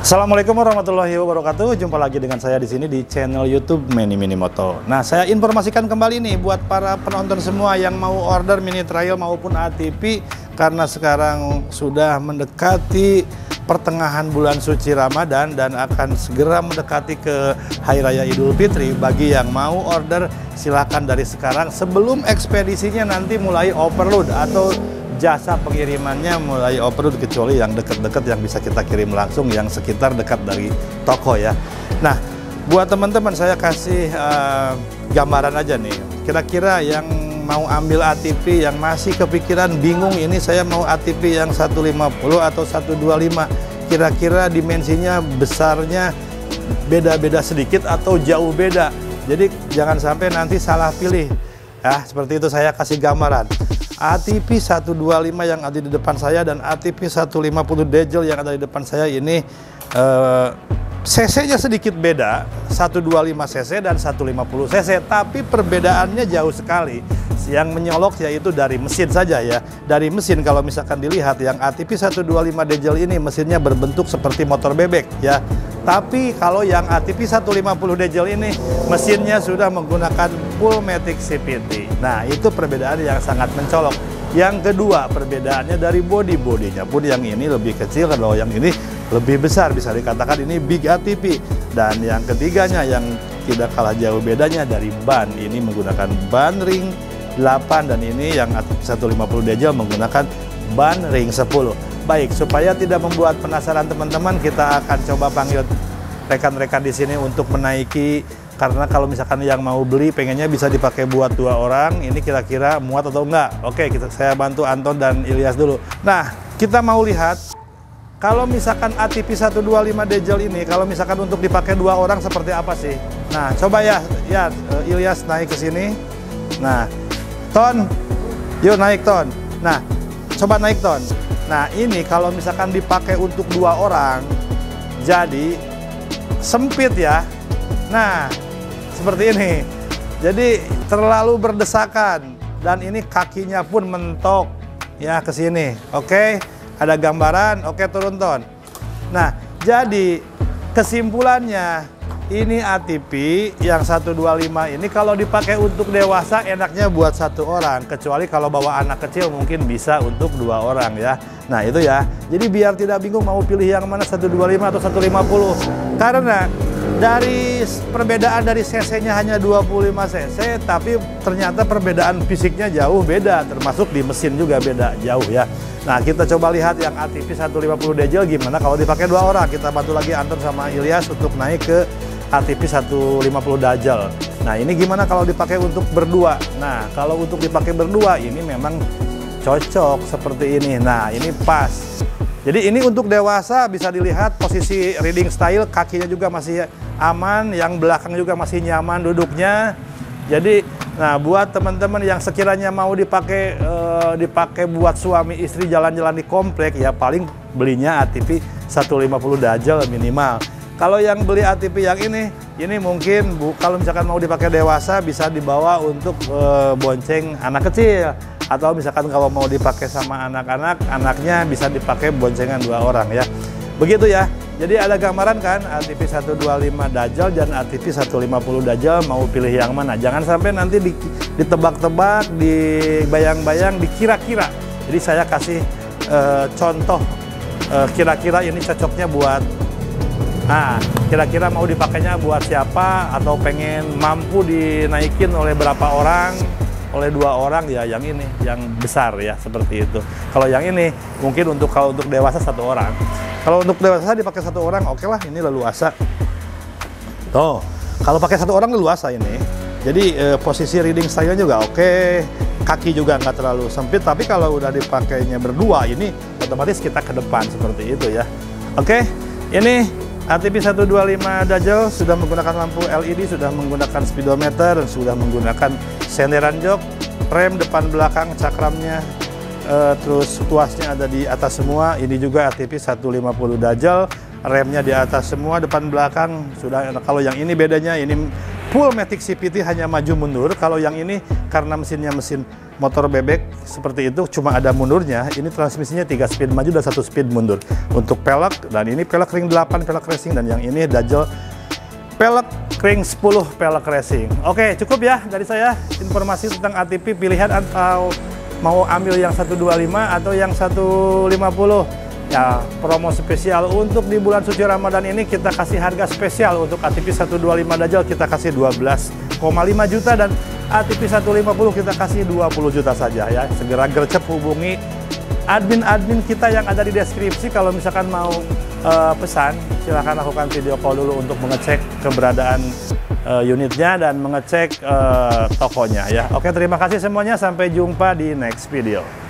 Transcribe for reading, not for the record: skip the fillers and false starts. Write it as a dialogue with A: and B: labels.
A: Assalamualaikum warahmatullahi wabarakatuh. Jumpa lagi dengan saya di sini di channel YouTube Mini Moto. Nah, saya informasikan kembali nih buat para penonton semua yang mau order mini trail maupun ATV, karena sekarang sudah mendekati pertengahan bulan suci Ramadan dan akan segera mendekati ke Hari Raya Idul Fitri. Bagi yang mau order, silakan dari sekarang sebelum ekspedisinya nanti mulai overload atau jasa pengirimannya mulai overload, kecuali yang dekat-dekat yang bisa kita kirim langsung, yang sekitar dekat dari toko ya. Nah, buat teman-teman saya kasih gambaran aja nih. Kira-kira yang mau ambil ATV yang masih kepikiran bingung, ini saya mau ATV yang 150 atau 125, kira-kira dimensinya besarnya beda-beda sedikit atau jauh beda. Jadi jangan sampai nanti salah pilih. Ya, seperti itu saya kasih gambaran. ATV 125 yang ada di depan saya dan ATV 150 diesel yang ada di depan saya ini cc-nya sedikit beda, 125 cc dan 150 cc, tapi perbedaannya jauh sekali. Yang menyolok yaitu dari mesin saja ya. Dari mesin, kalau misalkan dilihat yang ATV 125 diesel ini mesinnya berbentuk seperti motor bebek ya. Tapi kalau yang ATV 150 diesel ini mesinnya sudah menggunakan full matic CVT. Nah, itu perbedaan yang sangat mencolok. Yang kedua, perbedaannya dari bodinya pun yang ini lebih kecil, kalau yang ini lebih besar, bisa dikatakan ini big ATV. Dan yang ketiganya yang tidak kalah jauh bedanya dari ban, ini menggunakan ban ring 8 dan ini yang ATV 150 diesel menggunakan ban ring 10. Baik, supaya tidak membuat penasaran teman-teman, kita akan coba panggil rekan-rekan di sini untuk menaiki, karena kalau misalkan yang mau beli pengennya bisa dipakai buat 2 orang, ini kira-kira muat atau enggak. Oke, saya bantu Anton dan Ilyas dulu. Nah, kita mau lihat kalau misalkan ATV 125 diesel ini, kalau misalkan untuk dipakai 2 orang seperti apa sih. Nah, coba ya Ilyas naik ke sini. Nah, Ton, yuk naik Ton. Nah, coba naik Ton. Nah, ini kalau misalkan dipakai untuk 2 orang, jadi sempit ya. Nah, seperti ini. Jadi terlalu berdesakan dan ini kakinya pun mentok ya ke sini. Oke, ada gambaran. Oke, turun Ton. Nah, jadi kesimpulannya, ini ATV yang 125 ini kalau dipakai untuk dewasa enaknya buat 1 orang, kecuali kalau bawa anak kecil mungkin bisa untuk 2 orang ya. Nah, itu ya. Jadi biar tidak bingung mau pilih yang mana 125 atau 150. Karena dari perbedaan dari cc-nya hanya 25 cc, tapi ternyata perbedaan fisiknya jauh beda, termasuk di mesin juga beda jauh ya. Nah, kita coba lihat yang ATV 150 diesel gimana kalau dipakai 2 orang. Kita bantu lagi Anton sama Ilyas untuk naik ke ATV 150 diesel. Nah, ini gimana kalau dipakai untuk berdua? Nah, kalau untuk dipakai berdua ini memang cocok seperti ini. Nah, ini pas. Jadi ini untuk dewasa, bisa dilihat posisi riding style, kakinya juga masih aman, yang belakang juga masih nyaman duduknya. Jadi, nah buat teman-teman yang sekiranya mau dipakai buat suami istri jalan-jalan di komplek, ya paling belinya ATV 150 diesel minimal. Kalau yang beli ATV yang ini mungkin kalau misalkan mau dipakai dewasa bisa dibawa untuk bonceng anak kecil, atau misalkan kalau mau dipakai sama anak-anak, anaknya bisa dipakai boncengan 2 orang ya. Begitu ya. Jadi ada gambaran kan ATV 125 diesel dan ATV 150 diesel, mau pilih yang mana. Jangan sampai nanti ditebak-tebak, dibayang-bayang, dikira-kira. Jadi saya kasih contoh kira-kira ini cocoknya buat, nah, kira-kira mau dipakainya buat siapa, atau pengen mampu dinaikin oleh berapa orang, oleh 2 orang ya, yang ini, yang besar ya, seperti itu. Kalau yang ini mungkin kalau untuk dewasa 1 orang. Kalau untuk dewasa dipakai 1 orang, oke lah, ini leluasa. Tuh, kalau pakai 1 orang leluasa ini. Jadi posisi riding style juga oke, kaki juga nggak terlalu sempit. Tapi kalau udah dipakainya berdua, ini otomatis kita ke depan seperti itu ya. Oke, ini ATV 125 diesel sudah menggunakan lampu LED, sudah menggunakan speedometer, dan sudah menggunakan senderan jok, rem depan belakang, cakramnya, terus tuasnya ada di atas semua. Ini juga ATV 150 diesel, remnya di atas semua, depan belakang sudah. Kalau yang ini bedanya, ini full Matic CVT hanya maju mundur. Kalau yang ini karena mesinnya mesin motor bebek seperti itu cuma ada mundurnya. Ini transmisinya 3 speed maju dan 1 speed mundur. Untuk pelek, dan ini pelek ring 8 pelek racing, dan yang ini Dajel pelek ring 10 pelek racing. Oke, cukup ya dari saya informasi tentang ATP pilihan, atau mau ambil yang 125 atau yang 150. Ya, promo spesial untuk di bulan suci Ramadan ini kita kasih harga spesial untuk ATP 125 Dajel kita kasih 12,5 juta, dan ATP 150 kita kasih 20 juta saja ya. Segera gercep hubungi admin-admin kita yang ada di deskripsi. Kalau misalkan mau pesan, silahkan lakukan video call dulu untuk mengecek keberadaan unitnya dan mengecek tokonya ya. Oke, terima kasih semuanya, sampai jumpa di next video.